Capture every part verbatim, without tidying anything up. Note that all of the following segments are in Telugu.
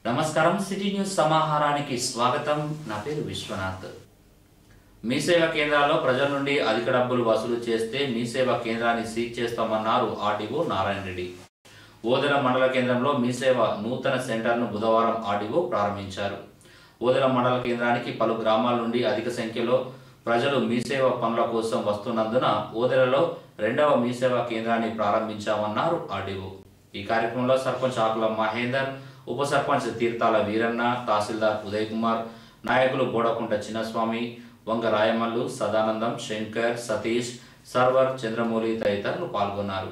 నమస్కారం సిటీ న్యూస్ సమాహారానికి స్వాగతం. నా పేరు విశ్వనాథ్. మీ సేవా కేంద్రాల్లో ప్రజల నుండి అధిక డబ్బులు వసూలు చేస్తే మీ సేవా కేంద్రాన్ని సీజ్ చేస్తామన్నారు ఆర్డీఓ నారాయణ రెడ్డి. ఓదెల మండల కేంద్రంలో మీ సేవ నూతన సెంటర్ను బుధవారం ఆర్డీఓ ప్రారంభించారు. ఓదెల మండల కేంద్రానికి పలు గ్రామాల నుండి అధిక సంఖ్యలో ప్రజలు మీ సేవ పనుల కోసం వస్తున్నందున ఓదెలలో రెండవ మీ సేవా కేంద్రాన్ని ప్రారంభించామన్నారు ఆర్డీఓ. ఈ కార్యక్రమంలో సర్పంచ్ ఆకుల మహేందర్, ఉప సర్పంచ్ తీర్థాల వీరన్న, తహసీల్దార్ ఉదయ్ కుమార్, నాయకులు బోడకుంట చిన్నస్వామి, వంగ రాయమల్లు, సదానందం, శంకర్, సతీష్, సర్వర్, చంద్రమౌళి తదితరులు పాల్గొన్నారు.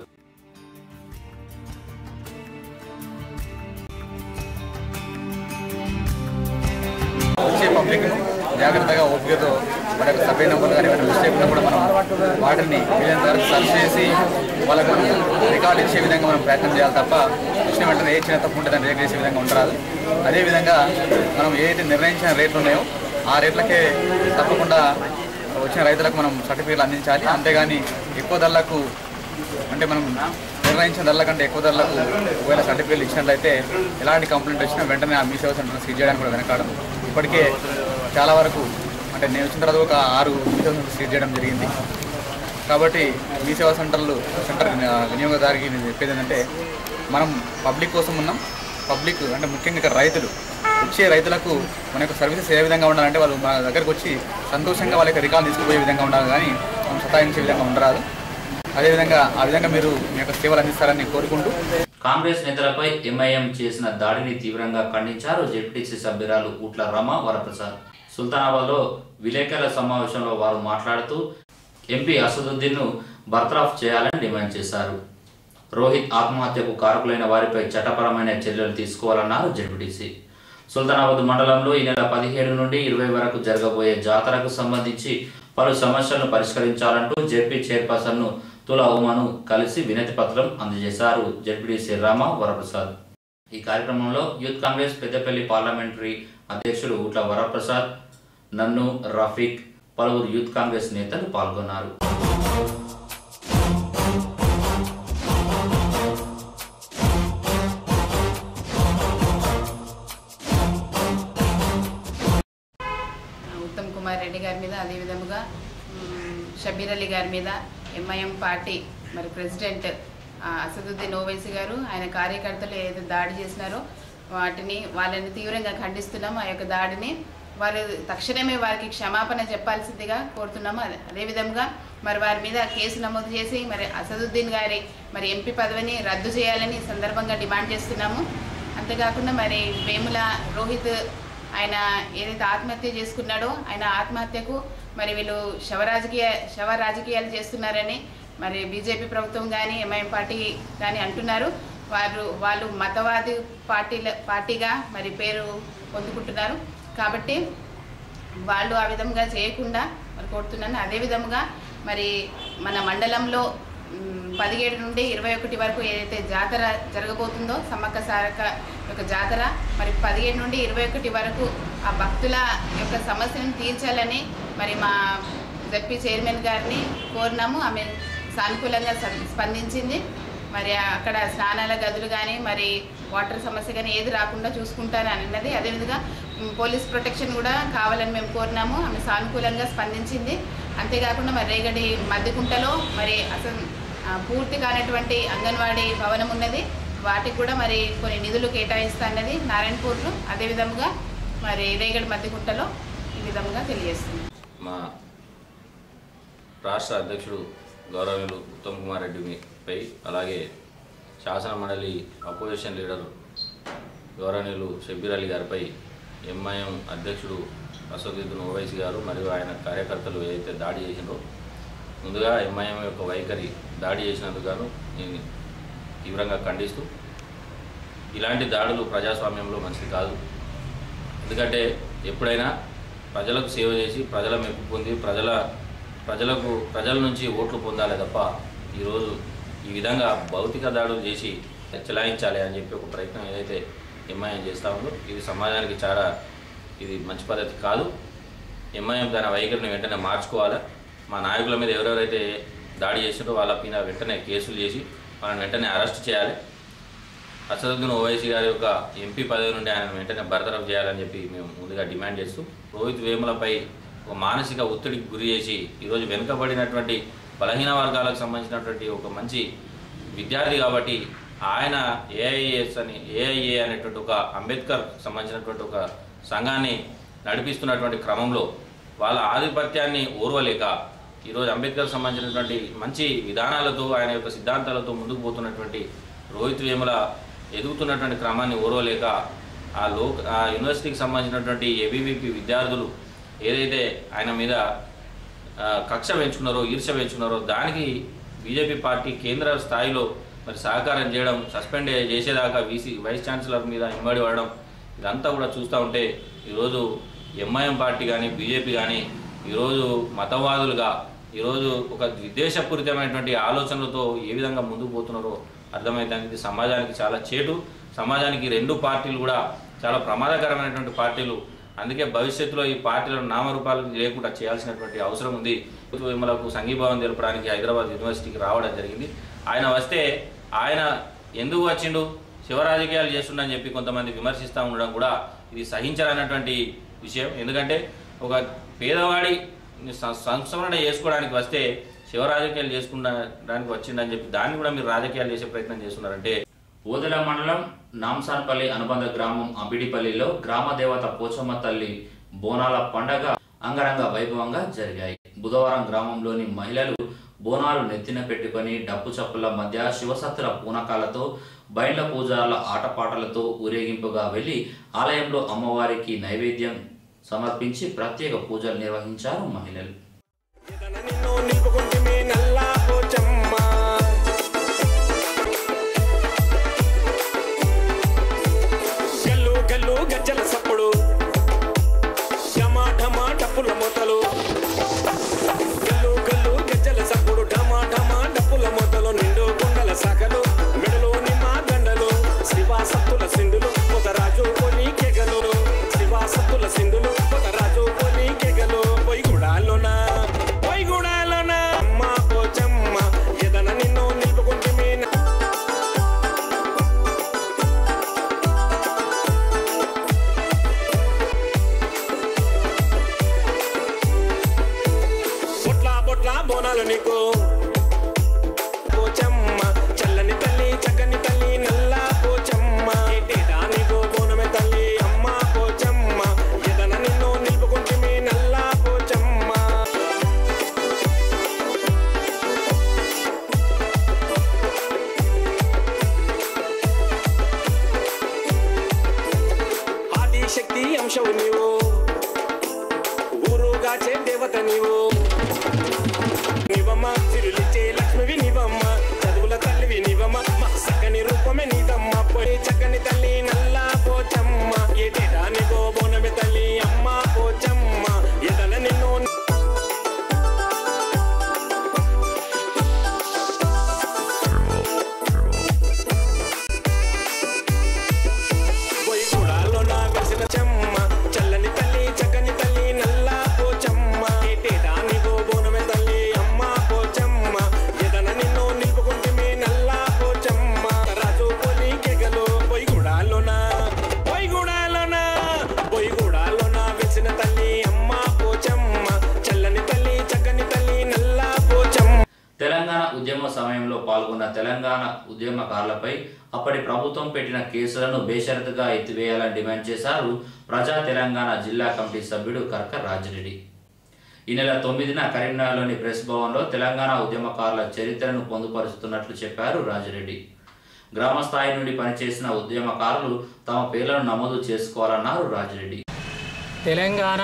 వచ్చే పబ్లిక్ను జాగ్రత్తగా ఓపికతో మన యొక్క సర్వే నెంబర్లు కానీ మన మిస్టేక్ ఉన్నా కూడా మనం వాటిని వీలైనంత వరకు సర్చ్ చేసి వాళ్ళకు మనం రికార్డు ఇచ్చే విధంగా మనం ప్రయత్నం చేయాలి తప్ప వచ్చిన వెంటనే ఏ చిన్న తప్పు ఉంటే దాన్ని రేట్ చేసే విధంగా ఉండరాదు. అదేవిధంగా మనం ఏదైతే నిర్ణయించిన రేట్లు ఉన్నాయో ఆ రేట్లకే తప్పకుండా వచ్చిన రైతులకు మనం సర్టిఫికేట్లు అందించాలి. అంతేగాని ఎక్కువ ధరలకు అంటే మనం నిర్ణయించిన ధరల కంటే ఎక్కువ ధరలకు ఒకవేళ సర్టిఫికేట్లు ఇచ్చినట్లయితే ఎలాంటి కంప్లైంట్ వచ్చినా వెంటనే ఆ మీ సేవా సెంటర్ను సీజ్ చేయడానికి కూడా వెనకాడడం. ఇప్పటికే చాలా వరకు అంటే నేను వచ్చిన తర్వాత ఒక ఆరు మీ సేవా సెంటర్ సీజ్ చేయడం జరిగింది. కాబట్టి మీ సేవా సెంటర్లు సెంటర్ వినియోగదారికి నేను చెప్పేది ఏంటంటే మనం పబ్లిక్ కోసం ఉన్నాం. పబ్లిక్ అంటే ముఖ్యంగా ఇక్కడ రైతులు వచ్చే రైతులకు మన యొక్క సర్వీసెస్ ఏ విధంగా ఉండాలంటే వాళ్ళు మన దగ్గరకు వచ్చి సంతోషంగా వాళ్ళ యొక్క రికార్డు తీసుకుపోయే విధంగా ఉండాలి, కానీ మనం సతాయించే విధంగా ఉండరాదు. అదేవిధంగా ఆ విధంగా మీరు మీ యొక్క సేవలు అందిస్తారని కోరుకుంటూ కాంగ్రెస్ నేతలపై ఎంఐఎం చేసిన దాడిని తీవ్రంగా ఖండించారు జెడ్పీటీసీ సభ్యురాలు ఉట్ల రమ వరప్రసాద్. సుల్తానాబాద్ లో విలేకరుల సమావేశంలో వారు మాట్లాడుతూ ఎంపీ అసదుద్దీన్ ను బర్తరఫ్ చేయాలని డిమాండ్ చేశారు. రోహిత్ ఆత్మహత్యకు కారకులైన వారిపై చట్టపరమైన చర్యలు తీసుకోవాలన్నారు జెడ్పీటీసీ. సుల్తానాబాద్ మండలంలో ఈ నెల పదిహేడు నుండి ఇరవై వరకు జరగబోయే జాతరకు సంబంధించి పలు సమస్యలను పరిష్కరించాలంటూ జెడ్పీ చైర్పర్సన్ ను తుల ఉమాను కలిసి వినతి పత్రం అందజేశారు జెడ్పీటీసీ రామ వరప్రసాద్. ఈ కార్యక్రమంలో యూత్ కాంగ్రెస్ పెద్దపల్లి పార్లమెంటరీ అధ్యక్షుడు ఉట్ల వరప్రసాద్, నన్ను, రఫీక్, పలువురు యూత్ కాంగ్రెస్ నేతలు పాల్గొన్నారు. ఉత్తమ్ కుమార్ రెడ్డి గారి మీద, అదేవిధంగా షబీర్ అలీ గారి మీద ఎంఐఎం పార్టీ మరి ప్రెసిడెంట్ అసదుద్దీన్ ఓవైసీ గారు ఆయన కార్యకర్తలు ఏదైతే దాడి చేసినారో వాటిని వాళ్ళని తీవ్రంగా ఖండిస్తున్నాం. ఆ యొక్క దాడిని వారు తక్షణమే వారికి క్షమాపణ చెప్పాల్సిందిగా కోరుతున్నాము. అదేవిధంగా మరి వారి మీద కేసు నమోదు చేసి మరి అసదుద్దీన్ గారి మరి ఎంపీ పదవిని రద్దు చేయాలని సందర్భంగా డిమాండ్ చేస్తున్నాము. అంతేకాకుండా మరి వేముల రోహిత్ ఆయన ఏదైతే ఆత్మహత్య చేసుకున్నాడో ఆయన ఆత్మహత్యకు మరి వీళ్ళు శవ రాజకీయ శవ రాజకీయాలు చేస్తున్నారని మరి బీజేపీ ప్రభుత్వం కానీ ఎంఐఎం పార్టీ కానీ అంటున్నారు. వారు వాళ్ళు మతవాది పార్టీల పార్టీగా మరి పేరు పొందుకుంటున్నారు. కాబట్టి వాళ్ళు ఆ విధంగా చేయకుండా మరి కోరుతున్నాను. అదేవిధంగా మరి మన మండలంలో పదిహేడు నుండి ఇరవై ఒకటి వరకు ఏదైతే జాతర జరగబోతుందో సమ్మక్క సారక్క యొక్క జాతర మరి పదిహేడు నుండి ఇరవై ఒకటి వరకు ఆ భక్తుల యొక్క సమస్యను తీర్చాలని మరి మా జెడ్పీ చైర్మన్ గారిని కోరినాము. ఆమె సానుకూలంగా స్పందించింది. మరి అక్కడ స్నానాల గదులు కానీ మరి వాటర్ సమస్య కానీ ఏది రాకుండా చూసుకుంటారు అని అన్నది. అదేవిధంగా పోలీస్ ప్రొటెక్షన్ కూడా కావాలని మేము కోరినాము. ఆమె సానుకూలంగా స్పందించింది. అంతేకాకుండా మరి రేగడి మద్దికుంటలో మరి అసలు పూర్తి కానటువంటి అంగన్వాడీ భవనం ఉన్నది. వాటికి కూడా మరి కొన్ని నిధులు కేటాయిస్తాన్నది నారాయణపూర్లో. అదేవిధంగా మరి రేగడి మద్దికుంటలో ఈ విధంగా తెలియజేస్తుంది. మా రాష్ట్ర అధ్యక్షుడు గౌరవనీయులు ఉత్తమ్ కుమార్ రెడ్డిపై, అలాగే శాసన మండలి అపోజిషన్ లీడర్ గౌరవనీయులు షబీర్ అలీ గారిపై ఎంఐఎం అధ్యక్షుడు అసదుద్దీన్ ఓవైసీ గారు మరియు ఆయన కార్యకర్తలు ఏదైతే దాడి చేసినారో, ముందుగా ఎంఐఎం యొక్క వైఖరి దాడి చేసినందుకు గాను నేను తీవ్రంగా ఖండిస్తూ, ఇలాంటి దాడులు ప్రజాస్వామ్యంలో మంచిది కాదు. ఎందుకంటే ఎప్పుడైనా ప్రజలకు సేవ చేసి ప్రజల మెప్పు పొంది ప్రజల ప్రజలకు ప్రజల నుంచి ఓట్లు పొందాలి తప్ప ఈరోజు ఈ విధంగా భౌతిక దాడులు చేసి చెలాయించాలి అని చెప్పి ఒక ప్రయత్నం ఏదైతే ఎంఐఎం చేస్తూ ఉందో ఇది సమాజానికి చాలా ఇది మంచి పద్ధతి కాదు. ఎంఐఎం దాని వైఖరిని వెంటనే మార్చుకోవాలి. మా నాయకుల మీద ఎవరెవరైతే దాడి చేసారో వాళ్ళ పైన వెంటనే కేసులు చేసి వాళ్ళని వెంటనే అరెస్ట్ చేయాలి. అసదుద్దీన్ ఓవైసీ గారి యొక్క ఎంపీ పదవి నుండి ఆయన వెంటనే బర్తరఫ్ చేయాలని చెప్పి మేము ముందుగా డిమాండ్ చేస్తూ రోహిత్ వేములపై ఒక మానసిక ఒత్తిడికి గురి చేసి ఈరోజు వెనుకబడినటువంటి బలహీన వర్గాలకు సంబంధించినటువంటి ఒక మంచి విద్యార్థి కాబట్టి ఆయన ఏఐఏఎస్ అని ఏఐఏ అనేటువంటి ఒక అంబేద్కర్ సంబంధించినటువంటి ఒక సంఘాన్ని నడిపిస్తున్నటువంటి క్రమంలో వాళ్ళ ఆధిపత్యాన్ని ఓర్వలేక ఈరోజు అంబేద్కర్ సంబంధించినటువంటి మంచి విధానాలతో ఆయన యొక్క సిద్ధాంతాలతో ముందుకు పోతున్నటువంటి రోహిత్ వేముల ఎదుగుతున్నటువంటి క్రమాన్ని ఓర్వలేక ఆ లో ఆ యూనివర్సిటీకి సంబంధించినటువంటి ఏబీవీపీ విద్యార్థులు ఏదైతే ఆయన మీద కక్ష పెంచుకున్నారో ఈర్ష్య పెంచుకున్నారో దానికి బీజేపీ పార్టీ కేంద్ర స్థాయిలో మరి సహకారం చేయడం, సస్పెండ్ చేసేదాకా వీసీ వైస్ ఛాన్సలర్ మీద ఇమ్మడి పడడం, ఇదంతా కూడా చూస్తూ ఉంటే ఈరోజు ఎంఐఎం పార్టీ కానీ బీజేపీ కానీ ఈరోజు మతవాదులుగా ఈరోజు ఒక విద్వేషపూరితమైనటువంటి ఆలోచనలతో ఏ విధంగా ముందుకు పోతున్నారో అర్థమవుతుంది. ఇది సమాజానికి చాలా చేటు, సమాజానికి రెండు పార్టీలు కూడా చాలా ప్రమాదకరమైనటువంటి పార్టీలు. అందుకే భవిష్యత్తులో ఈ పార్టీలను నామరూపాలు లేకుండా చేయాల్సినటువంటి అవసరం ఉంది. విమలకు సంఘీభావం తెలపడానికి హైదరాబాద్ యూనివర్సిటీకి రావడం జరిగింది. ఆయన వస్తే ఆయన ఎందుకు వచ్చిండు, శివ రాజకీయాలు చేస్తుండని చెప్పి కొంతమంది విమర్శిస్తూ ఉండడం కూడా ఇది సహించాలన్నటువంటి విషయం. ఎందుకంటే ఒక పేదవాడి సంస్మరణ చేసుకోవడానికి వస్తే శివ రాజకీయాలు చేసుకునడానికి వచ్చిండని చెప్పి దాన్ని కూడా మీరు రాజకీయాలు చేసే ప్రయత్నం చేస్తున్నారంటే. ఓదెల మండలం నాంసాన్పల్లి అనుబంధ గ్రామం అంబిడిపల్లిలో గ్రామ దేవత పోచమ్మ తల్లి బోనాల పండగ అంగరంగ వైభవంగా జరిగాయి. బుధవారం గ్రామంలోని మహిళలు బోనాలు నెత్తిన పెట్టుకొని డప్పు చప్పుల మధ్య శివసత్తుల పూనకాలతో బైండ్ల పూజారుల ఆటపాటలతో ఊరేగింపుగా వెళ్లి ఆలయంలో అమ్మవారికి నైవేద్యం సమర్పించి ప్రత్యేక పూజలు నిర్వహించారు మహిళలు. గజ్జల సప్పుడు ఢమా ఢమా డప్పుల మొతలు గల్లు గల్లు గజ్జల సప్పుడు ఢమా ఢమా డప్పుల మొతలు నిండు కొండల సాకలు మెడలో నిమ్మ దండలు శ్రీవాసత్తుల సింధులు కొతరాజు కొని కెగలు శ్రీవాసత్తుల సింధులు కొతరాజు కొని కెగలు పొయ్యిగూడాలోన పొయ్యిగూడాలోన అమ్మ పోచమ్మ ఎదన నిన్ను నిలుపుకుంటే బోనాలు నీకు పోచమ్మ చల్లని తల్లి చక్కని తల్లి నల్ల పోచమ్మ ఏటేటా నీకు బోనమే తల్లి అమ్మ పోచమ్మ ఎదన నిన్ను నిలుపుకుంటే మీ నల్ల పోచమ్మ. ఆదిశక్తి అంశవు నీవు ఊరుగాచే దేవత నీవు నివమ్మ చిరులిచ్చే లక్ష్మివి నివమ్మ చదువుల తల్లివి నివమ్మ చక్కని రూపమే నీదమ్మ పోయి చక్కని తల్లి నల్ల పోచమ్మ ఏటేటా నీకో బోనమే తల్లి అమ్మ పోచమ్మ ఎదన నిన్ను పోయి గూడాలో నా వెలిసిన చెమ్మ చల్లని తల్లి చక్కని తల్లి నల్ల పోచమ్మ ఏటేటా నీకో బోనమే తల్లి అమ్మ పోచమ్మ ఎదన నిన్ను నిలుపుకుంటే మీ నల్ల పోచమ్మ రాజు పోలి కెగలు పోయి గూడాలోన పోయి గూడాలోన పోయి గూడాలోన వెలిసిన తల్లి అమ్మ పోచమ్మ చల్లని తల్లి చక్కని తల్లి నల్ల పోచమ్మ. తెలంగాణ ఉద్యమ సమయంలో పాల్గొన్న తెలంగాణ ఉద్యమకారులపై అప్పటి ప్రభుత్వం పెట్టిన కేసులను బేషరతుగా ఎత్తివేయాలని డిమాండ్ చేశారు ప్రజా తెలంగాణ జిల్లా కమిటీ సభ్యుడు కర్క రాజిరెడ్డి. ఈ నెల తొమ్మిదిన కరీంనగర్లోని ప్రెస్ భవన్లో తెలంగాణ ఉద్యమకారుల చరిత్రను పొందుపరుస్తున్నట్లు చెప్పారు రాజిరెడ్డి. గ్రామ స్థాయి నుండి పనిచేసిన ఉద్యమకారులు తమ పేర్లను నమోదు చేసుకోవాలన్నారు రాజిరెడ్డి. తెలంగాణ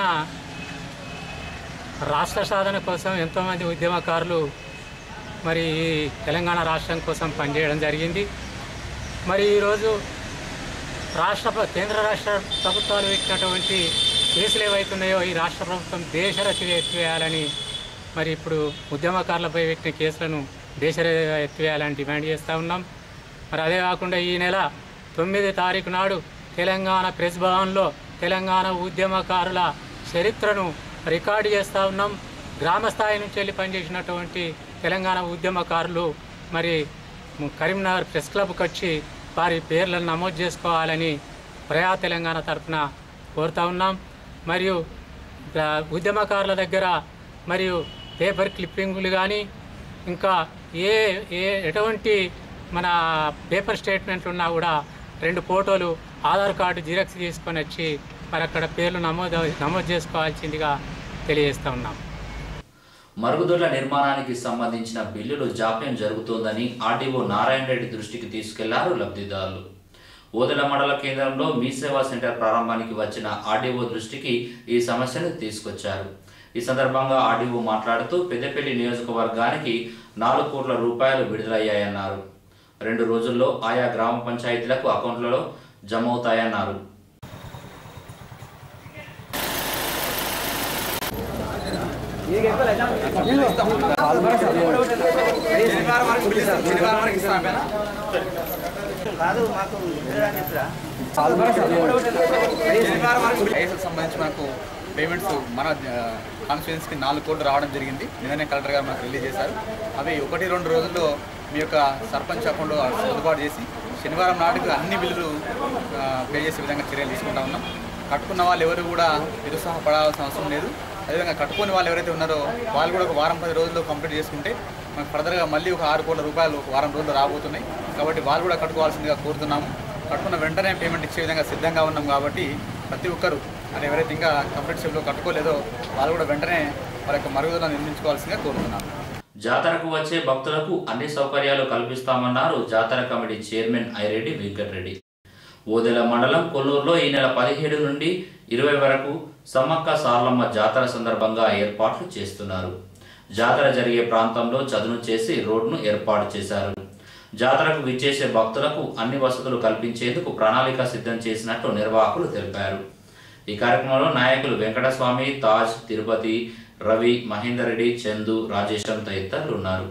రాష్ట్ర సాధన కోసం ఎంతోమంది ఉద్యమకారులు మరి తెలంగాణ రాష్ట్రం కోసం పనిచేయడం జరిగింది. మరి ఈరోజు రాష్ట్ర కేంద్ర రాష్ట్ర ప్రభుత్వాలు పెట్టినటువంటి కేసులు ఏవైతున్నాయో ఈ రాష్ట్ర ప్రభుత్వం దేశరతిగా ఎత్తివేయాలని మరి ఇప్పుడు ఉద్యమకారులపై పెట్టిన కేసులను దేశరతిగా ఎత్తివేయాలని డిమాండ్ చేస్తూ ఉన్నాం. మరి అదే కాకుండా ఈ నెల తొమ్మిది తారీఖు నాడు తెలంగాణ ప్రెస్ భవన్లో తెలంగాణ ఉద్యమకారుల చరిత్రను రికార్డు చేస్తూ ఉన్నాం. గ్రామ స్థాయి నుంచి వెళ్ళి పనిచేసినటువంటి తెలంగాణ ఉద్యమకారులు మరి కరీంనగర్ ప్రెస్ క్లబ్కి వచ్చి వారి పేర్లను నమోదు చేసుకోవాలని ప్రజా తెలంగాణ తరఫున కోరుతా ఉన్నాం. మరియు ఉద్యమకారుల దగ్గర మరియు పేపర్ క్లిప్పింగులు కానీ ఇంకా ఏ ఏ ఎటువంటి మన పేపర్ స్టేట్మెంట్లు ఉన్నా కూడా రెండు ఫోటోలు ఆధార్ కార్డు జిరాక్స్ తీసుకొని వచ్చి మరి అక్కడ పేర్లు నమోదు నమోదు చేసుకోవాల్సిందిగా తెలియజేస్తూ ఉన్నాం. మరుగుదొడ్ల నిర్మాణానికి సంబంధించిన బిల్లులు జాప్యం జరుగుతోందని ఆర్డీఓ నారాయణ రెడ్డి దృష్టికి తీసుకెళ్లారు లబ్ధిదారులు. ఓదెల మండల కేంద్రంలో మీ సేవా సెంటర్ ప్రారంభానికి వచ్చిన ఆర్డీఓ దృష్టికి ఈ సమస్యను తీసుకొచ్చారు. ఈ సందర్భంగా ఆర్డీఓ మాట్లాడుతూ పెద్దపల్లి నియోజకవర్గానికి నాలుగు కోట్ల రూపాయలు విడుదలయ్యాయన్నారు. రెండు రోజుల్లో ఆయా గ్రామ పంచాయతీలకు అకౌంట్లలో జమ అవుతాయన్నారు. సంబంధించి మనకు పేమెంట్స్ మన కాన్స్టిట్యుయెన్సీకి నాలుగు కోట్లు రావడం జరిగింది. నిన్ననే కలెక్టర్ గారు మనకు రిలీజ్ చేశారు. అవి ఒకటి రెండు రోజుల్లో మీ యొక్క సర్పంచ్ అకౌంట్లో సర్దుబాటు చేసి శనివారం నాటికి అన్ని బిల్లులు పే చేసే విధంగా చర్యలు తీసుకుంటా ఉన్నాం. కట్టుకున్న వాళ్ళు ఎవరు కూడా నిరుత్సాహపడాల్సిన అవసరం లేదు. అదేవిధంగా కట్టుకుని వాళ్ళు ఎవరైతే ఉన్నారో వాళ్ళు కూడా ఒక వారం పది రోజుల్లో కంప్లీట్ చేసుకుంటే మనకు ఫర్దర్గా మళ్ళీ ఒక ఆరు కోట్ల రూపాయలు ఒక వారం రోజులు రాబోతున్నాయి. కాబట్టి వాళ్ళు కూడా కట్టుకోవాల్సిందిగా కోరుతున్నాము. కట్టుకున్న వెంటనే పేమెంట్ ఇచ్చే విధంగా సిద్ధంగా ఉన్నాం. కాబట్టి ప్రతి ఒక్కరు అని ఎవరైతే ఇంకా కంప్లీట్ షేప్లో కట్టుకోలేదో వాళ్ళు కూడా వెంటనే వారి యొక్క మరుగుదలను నిర్మించుకోవాల్సిందిగా కోరుతున్నాము. జాతరకు వచ్చే భక్తులకు అన్ని సౌకర్యాలు కల్పిస్తామన్నారు జాతర కమిటీ చైర్మన్ ఐరెడ్డి వెంకటరెడ్డి. ఓదెల మండలం కొల్లూరులో ఈ నెల పదిహేడు నుండి ఇరవై వరకు సమ్మక్క సార్లమ్మ జాతర సందర్భంగా ఏర్పాట్లు చేస్తున్నారు. జాతర జరిగే ప్రాంతంలో చదును చేసి రోడ్ను ఏర్పాటు చేశారు. జాతరకు విచ్చేసే భక్తులకు అన్ని వసతులు కల్పించేందుకు ప్రణాళిక సిద్ధం చేసినట్టు నిర్వాహకులు తెలిపారు. ఈ కార్యక్రమంలో నాయకులు వెంకటస్వామి, తాజ్, తిరుపతి, రవి, మహేందర్ రెడ్డి, చందు, రాజేశం తదితరులు ఉన్నారు.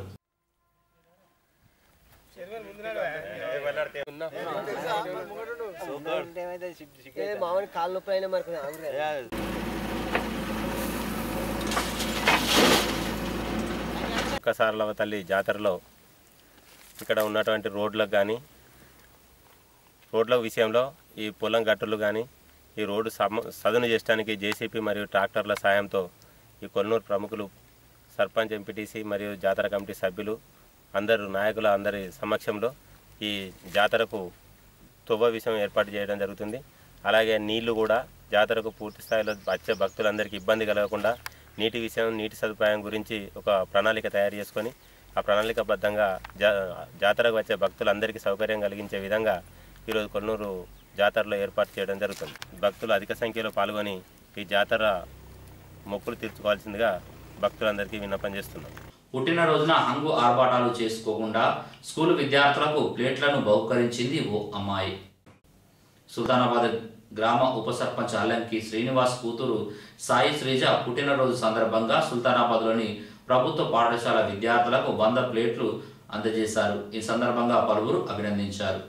సారలమ్మ తల్లి జాతరలో ఇక్కడ ఉన్నటువంటి రోడ్లకు కానీ రోడ్ల విషయంలో ఈ పొలం గట్టులు కానీ ఈ రోడ్డు సదును చేయడానికి జేసీపీ మరియు ట్రాక్టర్ల సాయంతో ఈ కొల్లూరు ప్రముఖులు, సర్పంచ్, ఎంపీటీసీ మరియు జాతర కమిటీ సభ్యులు అందరు నాయకుల అందరి సమక్షంలో ఈ జాతరకు తొవ్వ విషయం ఏర్పాటు చేయడం జరుగుతుంది. అలాగే నీళ్లు కూడా జాతరకు పూర్తి స్థాయిలో వచ్చే భక్తులందరికీ ఇబ్బంది కలగకుండా నీటి విషయం, నీటి సదుపాయం గురించి ఒక ప్రణాళిక తయారు చేసుకొని ఆ ప్రణాళికబద్ధంగా జా జాతరకు వచ్చే భక్తులందరికీ సౌకర్యం కలిగించే విధంగా ఈరోజు కొల్లూరు జాతరలో ఏర్పాటు చేయడం జరుగుతుంది. భక్తులు అధిక సంఖ్యలో పాల్గొని ఈ జాతర మొక్కులు తీర్చుకోవాల్సిందిగా భక్తులందరికీ విన్నపం చేస్తున్నాం. పుట్టినరోజున హంగు ఆర్భాటాలు చేసుకోకుండా స్కూలు విద్యార్థులకు ప్లేట్లను బహుకరించింది ఓ అమ్మాయి. సుల్తానాబాద్ గ్రామ ఉప సర్పంచ్ అల్లంకి శ్రీనివాస్ కూతురు సాయి శ్రీజ పుట్టినరోజు సందర్భంగా సుల్తానాబాద్లోని ప్రభుత్వ పాఠశాల విద్యార్థులకు వంద ప్లేట్లు అందజేశారు. ఈ సందర్భంగా పలువురు అభినందించారు.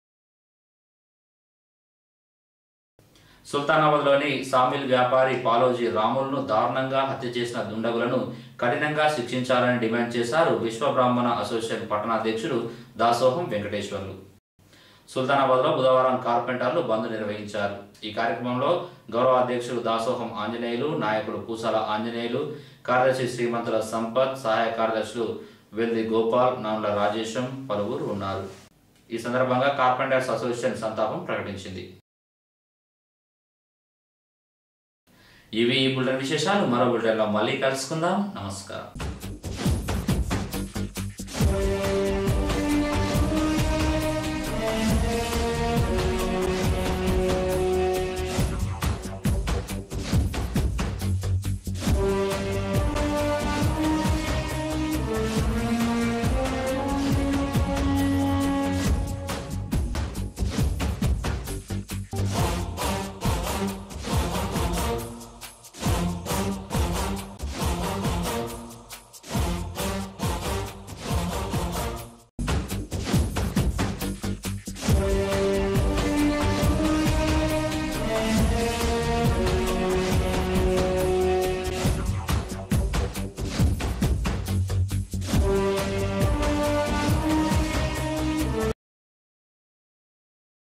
సుల్తానాబాద్లోని సామిల్ వ్యాపారి పాలోజీ రాములను దారుణంగా హత్య చేసిన దుండగులను కఠినంగా శిక్షించాలని డిమాండ్ చేశారు విశ్వ బ్రాహ్మణ అసోసియేషన్ పట్టణాధ్యక్షుడు దాసోహం వెంకటేశ్వర్లు. సుల్తానాబాద్లో బుధవారం కార్పెంటర్లు బంద్ నిర్వహించారు. ఈ కార్యక్రమంలో గౌరవ అధ్యక్షుడు దాసోహం ఆంజనేయులు, నాయకులు పూసాల ఆంజనేయులు, కార్యదర్శి శ్రీమంతుల సంపత్, సహాయ కార్యదర్శులు వెల్ది గోపాల్, నాండ్ల రాజేశం పలువురు ఉన్నారు. ఈ సందర్భంగా కార్పెంటర్స్ అసోసియేషన్ సంతాపం ప్రకటించింది. ఇవి ఈ బులెటిన్ విశేషాలు. మరో బులెటిన్లో మళ్ళీ కలుసుకుందాం. నమస్కారం.